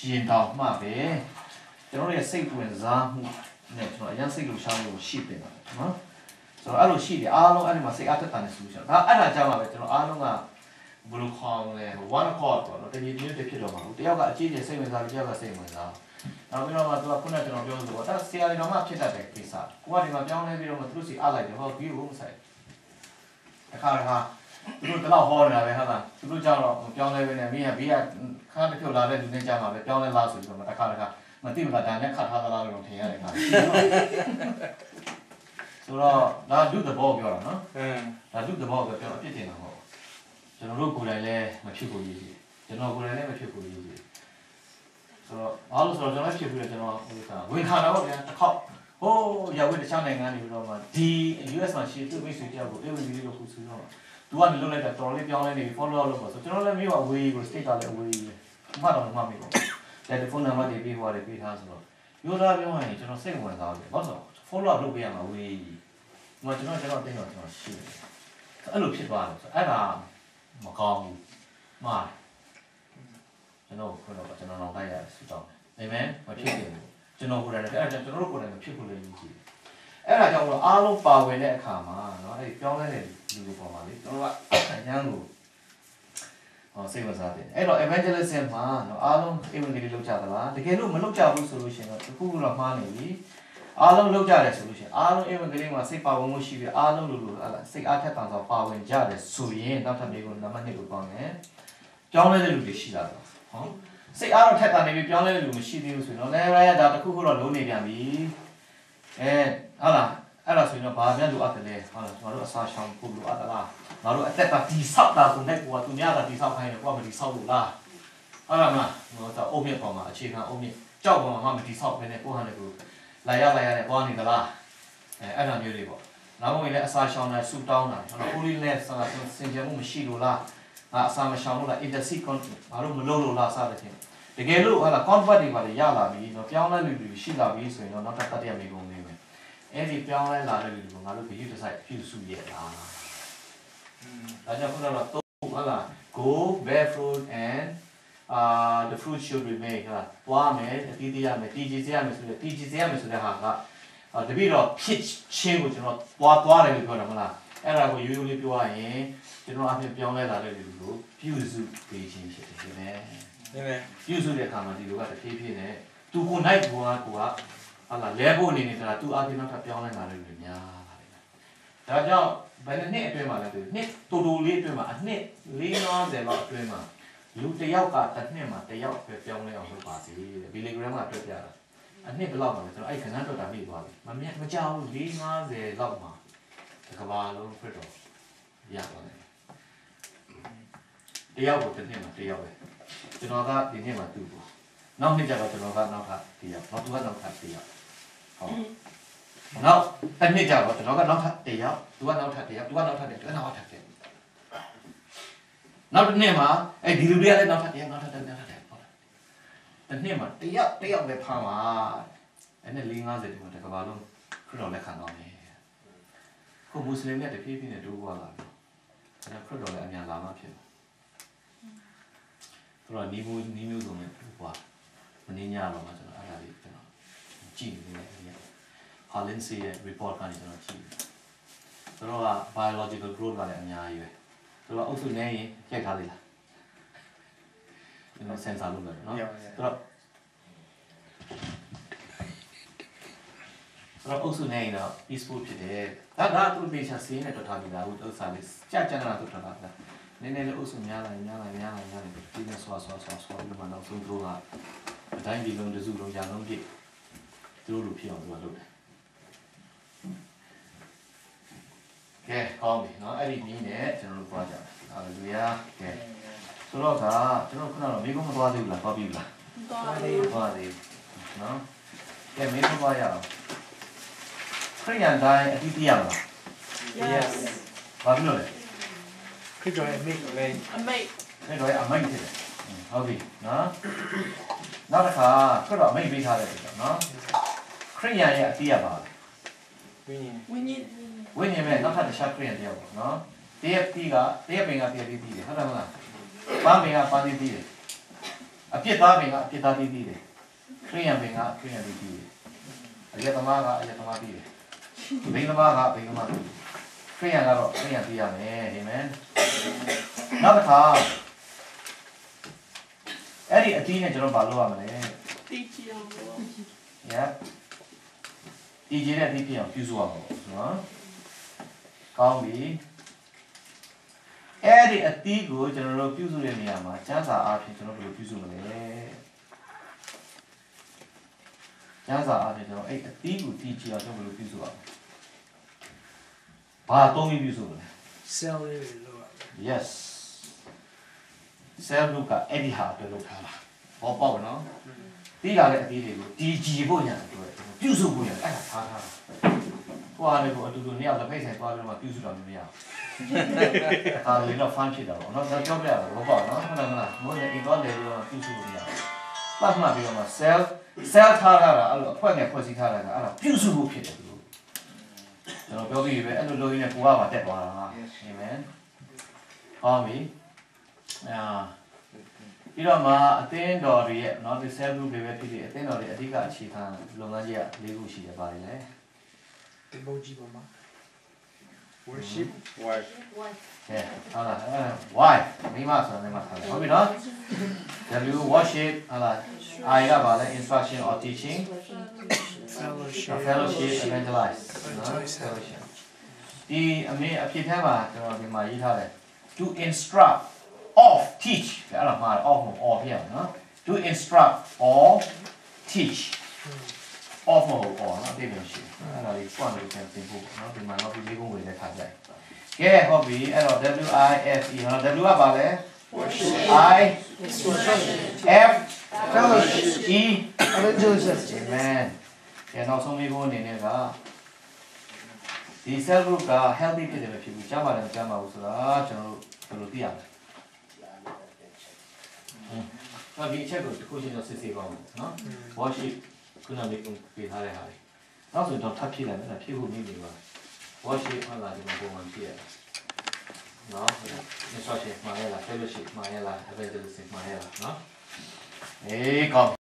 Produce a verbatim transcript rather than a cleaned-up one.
ရင်တောင်မှပဲကျွန်တော်တို့ရဲ့စိတ်ဝင်စားမှုနဲ့ကျွန်တော်အရင်စိတ်လှူရှားမှုကိုရှိတင်တာနော်ဆိုတော့အဲ့လိုရှိတယ်အားလုံးအဲ့ဒီမှာစိတ်အားသက်သာနေဆိုလို့ရှိရင်ဒါအဲ့ဒါကြောင့်ပါပဲကျွန်တော်အားလုံးကဘလူးခေါင်းလဲ one accord ပေါ့နော်တကယ်ဒီလိုတစ်ဖြစ်တော့မှာတယောက်ကအကြီးကြီးစိတ်ဝင်စားတယောက်ကစိတ်ဝင်စားနောက်ပြီးတော့မှသူကခုနကကျွန်တော်ပြောလို့ပေါ့ဒါဆရာတွေတော့မှဖြစ်တတ်တဲ့ကိစ္စကိုကဒီမှာပြောင်းလဲပြီးတော့မှသူတို့စီအားလိုက်တယ်ဟောဒီကိုမဆိုင်အခါခါသူတို့တော့ဟောနေတာပဲဟုတ်လားသူတို့ကြောင့်တော့ပြောင်းလဲပဲနဲ့မင်းကဘေးကခါတစ်ဖြုတ်လာတဲ့လူနဲ့ကြားမှာပဲပြောင်းလဲလားဆိုပြီးတော့မှတစ်ခါတစ်ခါမသိဘူးလားဒါနဲ့ခတ်ထားသလားလို့ထင်ရတယ်ခါဆိုတော့ဒါလူသဘောပြောတာနော်ဒါလူသဘောပြောပြောအပြစ်တင်တာဟုတ်ကျွန်တော်တို့ကိုယ်တိုင်လည်းမဖြစ်ဘူးကြီးကျွန်တော်ကိုယ်တိုင်လည်းမဖြစ်ဘူးကြီးဆိုတော့အားလို့ဆိုတော့ကျွန်တော်ဖြစ်ပြီးတော့ကျွန်တော်ဟိုကဝင်ခါတော့ဗျာတစ်ခေါက်ဟိုးရောက်ဝင်တခြားနိုင်ငံနေပြီးတော့မှဒီ U S မှာရှိသူ့မိတ်ဆွေတယောက်ကိုအေးဝင်ပြီးတော့ခုဆိုတော့သူကနေလွတ်လိုက်တာတော်လေးပြောင်းလဲနေပြီ follow up လုပ်ပါဆိုကျွန်တော်လည်းမျိုးအဝေးကို state ကလည်းအဝေးကြီးမှတော့မှမေးတော့တယ်လီဖုန်းနံပါတ်တွေပေးဟောတယ်ပေးထားဆိုတော့ရိုးသားပြောရင်ကျွန်တော်စိတ်ဝင်စားတယ်ဘာလို့ဆို follow up လုပ်ပေးရမှာဝေးကြီးဒီမှာကျွန်တော်ကျွန်တော်တင်းတော့ကျွန်တော်ရှိတယ်အဲ့လိုဖြစ်သွားတယ်ဆိုအဲ့ဒါမကောင်းဘူးမှားကျွန်တော်ခုတော့ကျွန်တော်တော့တိုက်ရတယ်ဆိုတော့အာမင်မဖြစ်တယ်ကျွန်တော်ကိုယ်တိုင်လည်းအဲ့ဒါကျွန်တော်တို့ကိုယ်တိုင်မဖြစ်ဘူးလေကြီးကြီးအဲ့ဒါကြောင့်အားလုံးပါဝင်တဲ့အခါမှာเนาะအဲ့ဒီပြောင်းလဲတဲ့လူတွေပေါ်မှာလေကျွန်တော်ကအញ្ញမ်းကိုဟောစိတ်ဝင်စားတယ်အဲ့တော့ evangelism မှာเนาะအားလုံး evangelism လုပ်ကြသလားတကယ်လို့မလုပ်ကြဘူးဆိုလို့ရှိရင်တော့တစ်ခုခုတော့မှားနေပြီအားလုံးလုပ်ကြတယ်ဆိုလို့ရှိရင်အားလုံး evangelism မှာစိတ်ပါဝင်မှုရှိပြီးအားလုံးလူလူစိတ်အားထက်သန်စွာပါဝင်ကြတယ်ဆိုရင်နောက်ထပ်မျိုးကိုနံပါတ်နှစ်ကိုပေါင်းတယ်ပြောင်းလဲတဲ့လူတွေရှိလာတော့ဟောစိတ်အားတော့ထက်သန်နေပြီပြောင်းလဲတဲ့လူမရှိသေးဘူးဆိုရင်တော့လည်းရတာတစ်ခုခုတော့လုံးနေပြန်ပြီအဲဟုတ်လားအဲ့ဒါဆိုရင်တော့ဘာများလိုအပ်တယ်လဲဟုတ်လားကျွန်တော်တို့အစာရှောင်ဖို့လိုအပ်သလားငါတို့အသက်ကတီဆောက်တာဆိုတဲ့ကွာသူများကတီဆောက်ခိုင်းတယ်ကွာမတီဆောက်လို့လားဟုတ်လားမလားငါတို့အုံမြင့်ပေါ်မှာအခြေခံအုံမြင့်ကြောက်ပေါ်မှာမတီဆောက်ဘဲနဲ့ကိုဟန်တဲ့ကိုလာရလာရနဲ့ပွားနေသလားအဲအဲ့ဒါမျိုးတွေပေါ့နောက်မှလည်းအစာရှောင်တာဆူတောင်းတာကျွန်တော် holiness ဆိုတာစင်ကြယ်မှုမရှိလို့လားငါအစာမရှောင်လို့လား intercede content ငါတို့မလုပ်လို့လားစသဖြင့်တကယ်လို့ဟာလား convert တွေပါလေရလာပြီနော်ပြောင်းလဲလူတွေရှိလာပြီဆိုရင်တော့နောက်တစ်ပတ်တည်းမိကုန်နေမယ်အဲ့ဒီပြောင်းလဲလာတဲ့လူတွေကငါတို့ဘယ်ယူတစ်ဆိုင်ပြုစုရလားဒါကြောင့်ခုနကတော့ဟာလား go bear fruit and uh the fruit should remain ဟာပွားမယ်အတီးတီးရမယ်တည်ကြည်စေရမယ်ဆိုတဲ့တည်ကြည်စေရမယ်ဆိုတဲ့ဟာကတပည့်တော့ဖြစ်ချင်းကိုကျွန်တော်ပွားသွားတယ်လို့ပြောတာမလားအဲ့ဒါကိုရိုးရိုးလေးပြောရရင်ကျွန်တော်အပြင်ပြောင်းလဲလာတဲ့လူတွေကိုပြုစုပေးခြင်းဖြစ်တယ်ရှင်နဲ့နည်းနည်းပြုစုတဲ့အခါမှာဒီလိုကတဖြည်းဖြည်းနဲ့သူကိုနိုင်ကိုကကိုကဟာလာလဲဖို့အနေနဲ့ဆိုတာသူအပြင်တော့ထပ်ပြောင်းလဲလာတဲ့လူတွေများပါတယ်ဒါကြောင့်ဘယ်နှစ်အတွင်းမှာလဲသူနှစ်တူတူလေးအတွင်းမှာအနှစ်၄၅၀လောက်အတွင်းမှာလူတယောက်ကတစ်နှစ်မှာတယောက်ပဲပြောင်းလဲအောင်လုပ်ပါစေတဲ့ဘီလီဂရမ်ကတွေ့ပြတာအနှစ်ဘယ်လောက်မှာလဲကျွန်တော်အဲ့ခဏတော့တာပြီးသွားပြီမမြတ်မကြောက်ဘူး၄၅၀လောက်မှာတစ်ကဘာလုံးဖြစ်တော့ရပါတယ်တယောက်ကိုတစ်နှစ်မှာတယောက်ပဲကျွန်တော်ကဒီနေ့မှာတူပေါ့နောက်နှစ်ကျတော့ကျွန်တော်ကနောက်ထပ်တယောက်နောက်သူကနောက်ထပ်တယောက်ဟုတ်နောက်တစ်နှစ်ကျတော့ကျွန်တော်ကနောက်ထပ်တယောက်သူကနောက်ထပ်တယောက်သူကနောက်ထပ်တယောက်သူကနောက်ထပ်တယောက်နောက်တစ်နှစ်မှာအဲ့ဒီလူတွေကလည်းနောက်ထပ်တယောက်နောက်ထပ်တယောက်နောက်ထပ်တယောက်ဟုတ်လားတစ်နှစ်မှာတယောက်တယောက်ပဲဖမ်းပါအဲ့နဲ့၄၅၀ဒီမှာတစ်ကဘာလုံးခရစ်တော်လက်ခံတော့မယ်ခုမွတ်စလင်တွေတဖြည်းဖြည်းနဲ့တိုးပွားလာပြီအဲ့ခရစ်တော်လည်းအများလာမှဖြစ်တယ်ဆိုတော့နီးမျိုးနီးမျိုးစုံနဲ့တိုးပွားမင်းညတော့မှကျွန်တော်အဲ့ဒါလေးကျွန်တော်ကြည့်နေတယ်ဟာလင်းစီရဲ့ report ကနေကျွန်တော်ကြည့်ဆိုတော့ biological growth ကလည်းအများကြီးပဲဆိုတော့အုပ်စုနေရင်ရိုက်ထားသေးလားကျွန်တော် sensor လုပ်တယ်နော်ဆိုတော့ဆိုတော့အုပ်စုနေရင်တော့ peaceful ဖြစ်တယ်ဒါကသူ့ patient စီးနဲ့တော်ထားပြီးသားဟုတ်ဥစ္စာလေးကြာကြာနာတော့ထားတာနည်းနည်းလေးအုပ်စုများလာများလာများလာများလာဒီနဲ့ဆွာဆွာဆွာဆွာပြီးမှတော့ဆုံးတော့အတိုင်းဒီလုံးတစုလုံးရာလုံးပြည့်သူတို့လိုဖြစ်အောင်သူကလုပ်တယ်ကဲကောင်းပြီနော်အဲ့ဒီနည်းနဲ့ကျွန်တော်တို့ပွားကြတယ်ဟာလေလုယာကဲဆိုတော့ကကျွန်တော်ခုနကတော့မိကုန်းမသွားသေးဘူးလားသွားပြီလားသွားသေးဘူးသွားသေးနော်ကဲမိကုန်းသွားရအောင်ခရိယန်တိုင်းအတိတ်ရမလား yes ဘာဖြစ်လို့လဲခရစ်တော်ရဲ့အမိတ်လေအမိတ်ခရစ်တော်ရဲ့အမိတ်ဖြစ်တယ်ဟုတ်ပြီနော်နောက်တစ်ခါခရစ်တော်အမိတ်ပေးထားတယ်ဆိုတော့နော်ခရိယန်ရဲ့အတိတ်ရပါလားဝိညာဉ်ဝိညာဉ်ဝိညာဉ်မဲ့နောက်ထပ်တစ်ခြားခရိယန်တယောက်ပေါ့နော်တရက်တီးကတရက်ပင်ကတရက်တီးတယ်ဟုတ်တယ်မလားပန်းပင်ကပန်းတီးတယ်အပြစ်သားပင်ကအပြစ်သားပြီးပြီးတယ်ခရိယံပင်ကခရိယံပြီးပြီးတယ်အယက်သမားကအယက်သမားပြီးတယ်ဘိန်းသမားကဘိန်းသမားပြီးခရိယံကတော့ခရိယံပြီးရမယ်အာမင်နောက်တစ်ခါအဲ့ဒီအတီးနဲ့ကျွန်တော်ဘာလုပ်ရမလဲတီးကြည့်အောင်လို့ yeah တီးကြည့်တဲ့အတီးပြအောင်ပြုစုရအောင်နော်ကောင်းပြီအဲ့ဒီအတီးကိုကျွန်တော်တို့ပြုစုတဲ့နေရာမှာကျန်းစာအားဖြင့်ကျွန်တော်ဘယ်လိုပြုစုမလဲကျန်းစာအားဖြင့်ကျွန်တော်အဲ့အတီးကိုတီးကြည့်အောင်ကျွန်တော်ဘယ်လိုပြုစုရအောင်ဘာသုံးပြီးပြုစုမလဲ cell လေးလို့ yes cell ကအဲ့ဒီဟာအတွက်လုပ်ထားတာဟောပေါ့နော်တီးလာတဲ့အတီးတွေကိုတီးကြည့်ဖို့ညာအတွက်ပြုစုဖို့ညာအဲ့ဒါထားထားတာဟိုအားလေးကိုအတူတူနှစ်ယောက်လက်ဖိတ်ဆိုင်သွားပြီးတော့ပြုစုတာမရဘူးဒါလေးတော့ fun ဖြစ်တာပေါ့နော်ကျွန်တော်ပြောပြရတာဘောပေါ့နော်ဟုတ်တယ်မလားမိုးနဲ့ indoor လေပြီးတော့ပြုစုလို့မရဘူးပတ်မှတ်ပြီးတော့မှ cell cell ထားတာအဲ့လိုအဖွဲ့နဲ့ဖွဲ့စည်းထားတာကအဲ့ဒါပြုစုဖို့ဖြစ်တယ်သူကျွန်တော်ပြောပြီးပဲအဲ့လိုလုပ်ရင်းနဲ့ကိုကပါတက်သွားတာအာမင်ဟောပြီအာပြီးတော့မှအသင်းတော်တွေရဲ့နော်ဒီ cell group တွေပဲဖြစ်ဖြစ်အသင်းတော်တွေအဓိကအခြေခံလုပ်ငန်းကြီးက၄ခုရှိတယ်ပါတယ်လေဒီဘုံကြီးပေါ်မှာ worship Wife. Yeah, hala. Why? မိမဆိုတာမိမထားတယ်ဟုတ်ပြီနော် W worship hala I ကပါလဲ instruction or teaching fellowship fellowship evangelize နော် fellowship ဒီအမေအဖြစ်ထဲမှာကျွန်တော်ဒီမှာရေးထားတယ် to instruct or teach အဲ့ဒါမှာ off မ or ပြရနော် to instruct or teach off မဟုတ် or နော်အတိတ်မရှိအဲ့ဒါလေး point လေးပြန်သင်ဖို့နော်ဒီမှာတော့ဒီလေးခုဝင်တဲ့ခါကြိုက်ကဲဟုတ်ပြီအဲ့တော့ W I F E နော် W ကပါလဲ I F fellowship E evangelism amen ကဲနောက်ဆုံးလေးခုအနေနဲ့ကဒီ cell group က healthy ဖြစ်တယ်မဖြစ်ဘူးကြားပါတယ်မကြားပါဘူးဆိုတာကျွန်တော်တို့ဘယ်လိုသိရမလဲဟုတ်ဒီအချက်ကိုတစ်ခုချင်းတော့စစ်ဆေးပါဦးနော် worship ခုနကလေးပေးထားတဲ့ဟာလေးနောက်ဆိုတော့ထပ်ဖြည့်လိုက်မယ်ဒါဖြည့်ဖို့နေပြီပါ worship ဟုတ်လားဒီမှာပုံမှန်ဖြည့်ရနော် instruction မှာရလား fellowship မှာရလား evangelism မှာရလားနော်အေးကောင်း